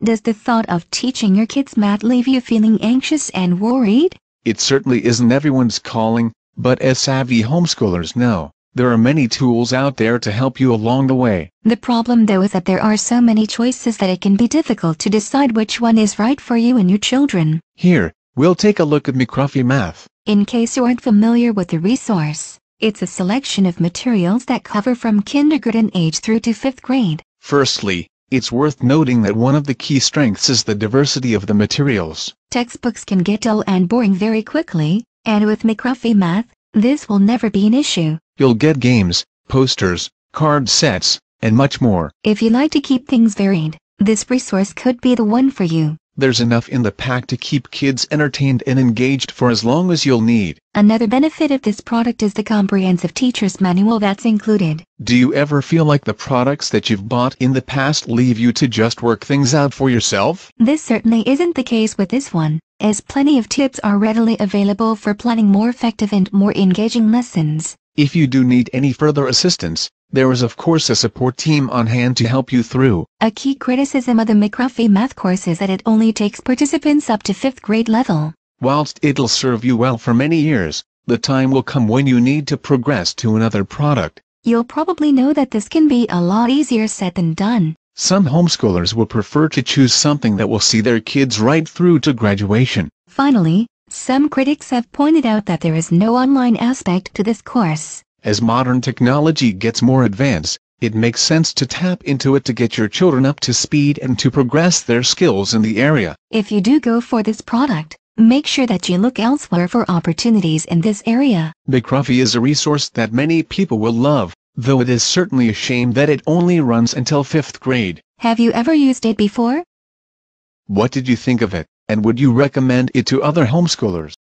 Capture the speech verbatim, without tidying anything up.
Does the thought of teaching your kids math leave you feeling anxious and worried? It certainly isn't everyone's calling, but as savvy homeschoolers know, there are many tools out there to help you along the way. The problem though is that there are so many choices that it can be difficult to decide which one is right for you and your children. Here, we'll take a look at McRuffy Math. In case you aren't familiar with the resource, it's a selection of materials that cover from kindergarten age through to fifth grade. Firstly, it's worth noting that one of the key strengths is the diversity of the materials. Textbooks can get dull and boring very quickly, and with McRuffy Math, this will never be an issue. You'll get games, posters, card sets, and much more. If you like to keep things varied, this resource could be the one for you. There's enough in the pack to keep kids entertained and engaged for as long as you'll need. Another benefit of this product is the comprehensive teacher's manual that's included. Do you ever feel like the products that you've bought in the past leave you to just work things out for yourself? This certainly isn't the case with this one, as plenty of tips are readily available for planning more effective and more engaging lessons. If you do need any further assistance, there is of course a support team on hand to help you through. A key criticism of the McRuffy Math course is that it only takes participants up to fifth grade level. Whilst it'll serve you well for many years, the time will come when you need to progress to another product. You'll probably know that this can be a lot easier said than done. Some homeschoolers will prefer to choose something that will see their kids right through to graduation. Finally, some critics have pointed out that there is no online aspect to this course. As modern technology gets more advanced, it makes sense to tap into it to get your children up to speed and to progress their skills in the area. If you do go for this product, make sure that you look elsewhere for opportunities in this area. McRuffy is a resource that many people will love, though it is certainly a shame that it only runs until fifth grade. Have you ever used it before? What did you think of it, and would you recommend it to other homeschoolers?